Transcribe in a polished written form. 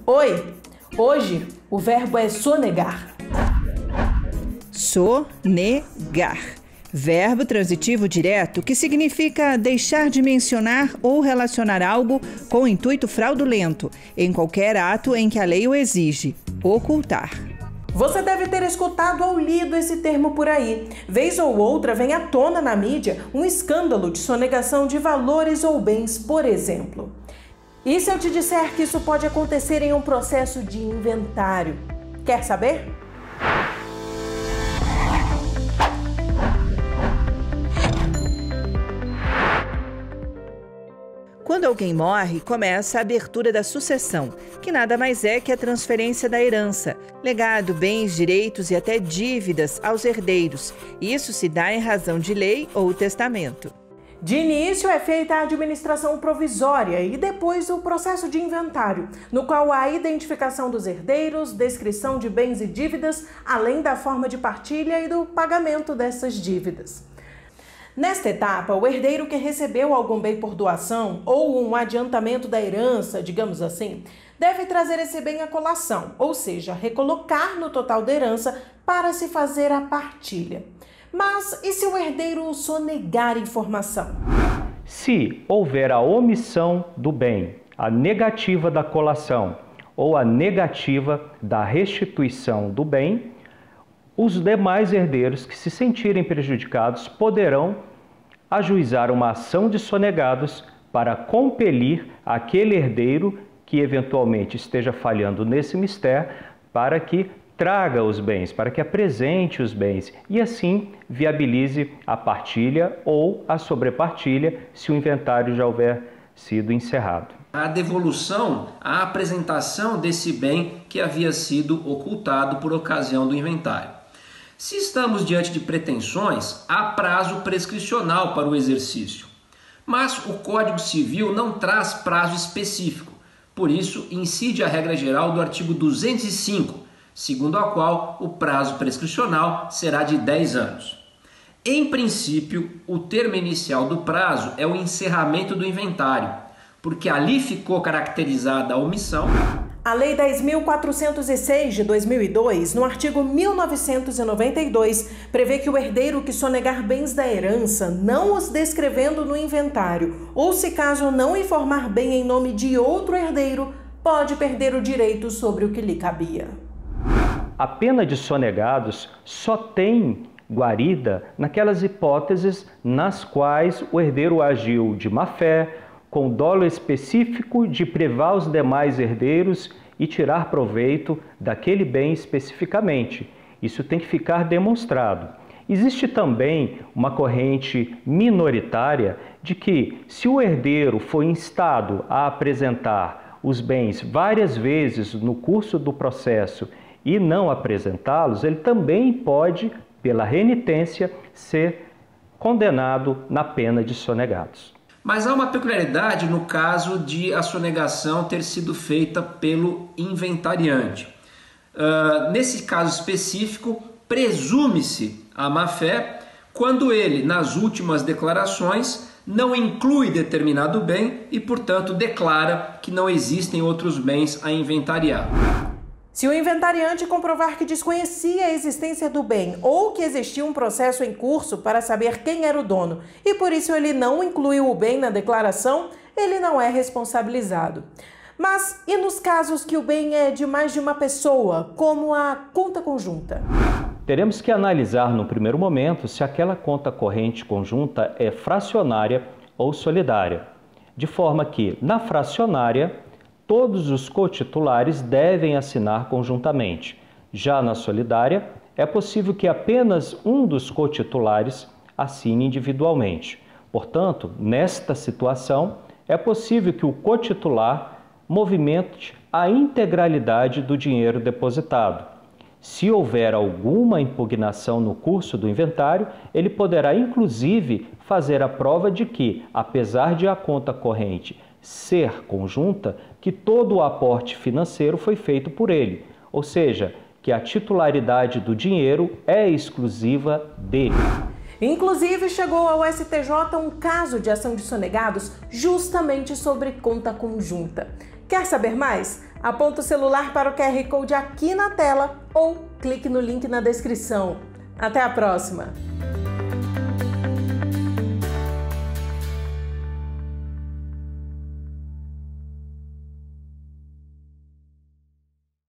Oi! Hoje o verbo é sonegar. Sonegar. Verbo transitivo direto que significa deixar de mencionar ou relacionar algo com intuito fraudulento, em qualquer ato em que a lei o exige. Ocultar. Você deve ter escutado ou lido esse termo por aí. Vez ou outra vem à tona na mídia um escândalo de sonegação de valores ou bens, por exemplo. E se eu te disser que isso pode acontecer em um processo de inventário? Quer saber? Quando alguém morre, começa a abertura da sucessão, que nada mais é que a transferência da herança, legado, bens, direitos e até dívidas aos herdeiros. Isso se dá em razão de lei ou testamento. De início é feita a administração provisória e depois o processo de inventário, no qual há a identificação dos herdeiros, descrição de bens e dívidas, além da forma de partilha e do pagamento dessas dívidas. Nesta etapa, o herdeiro que recebeu algum bem por doação ou um adiantamento da herança, digamos assim, deve trazer esse bem à colação, ou seja, recolocar no total da herança para se fazer a partilha. Mas e se o herdeiro sonegar informação? Se houver a omissão do bem, a negativa da colação ou a negativa da restituição do bem, os demais herdeiros que se sentirem prejudicados poderão ajuizar uma ação de sonegados para compelir aquele herdeiro que eventualmente esteja falhando nesse mistério para que traga os bens, para que apresente os bens e assim viabilize a partilha ou a sobrepartilha se o inventário já houver sido encerrado. A devolução, a apresentação desse bem que havia sido ocultado por ocasião do inventário. Se estamos diante de pretensões, há prazo prescricional para o exercício. Mas o Código Civil não traz prazo específico, por isso incide a regra geral do artigo 205, segundo a qual o prazo prescricional será de 10 anos. Em princípio, o termo inicial do prazo é o encerramento do inventário, porque ali ficou caracterizada a omissão. A Lei 10.406 de 2002, no artigo 1992, prevê que o herdeiro que sonegar bens da herança, não os descrevendo no inventário, ou se caso não informar bem em nome de outro herdeiro, pode perder o direito sobre o que lhe cabia. A pena de sonegados só tem guarida naquelas hipóteses nas quais o herdeiro agiu de má-fé, com dolo específico de privar os demais herdeiros e tirar proveito daquele bem especificamente. Isso tem que ficar demonstrado. Existe também uma corrente minoritária de que, se o herdeiro for instado a apresentar os bens várias vezes no curso do processo e não apresentá-los, ele também pode, pela renitência, ser condenado na pena de sonegados. Mas há uma peculiaridade no caso de a sonegação ter sido feita pelo inventariante. Nesse caso específico, presume-se a má-fé quando ele, nas últimas declarações, não inclui determinado bem e, portanto, declara que não existem outros bens a inventariar. Se o inventariante comprovar que desconhecia a existência do bem ou que existia um processo em curso para saber quem era o dono e por isso ele não incluiu o bem na declaração, ele não é responsabilizado. Mas e nos casos que o bem é de mais de uma pessoa, como a conta conjunta? Teremos que analisar no primeiro momento se aquela conta corrente conjunta é fracionária ou solidária, de forma que, na fracionária, todos os cotitulares devem assinar conjuntamente. Já na solidária, é possível que apenas um dos cotitulares assine individualmente. Portanto, nesta situação, é possível que o cotitular movimente a integralidade do dinheiro depositado. Se houver alguma impugnação no curso do inventário, ele poderá, inclusive, fazer a prova de que, apesar de a conta corrente ser conjunta, que todo o aporte financeiro foi feito por ele, ou seja, que a titularidade do dinheiro é exclusiva dele. Inclusive, chegou ao STJ um caso de ação de sonegados justamente sobre conta conjunta. Quer saber mais? Aponta o celular para o QR Code aqui na tela ou clique no link na descrição. Até a próxima!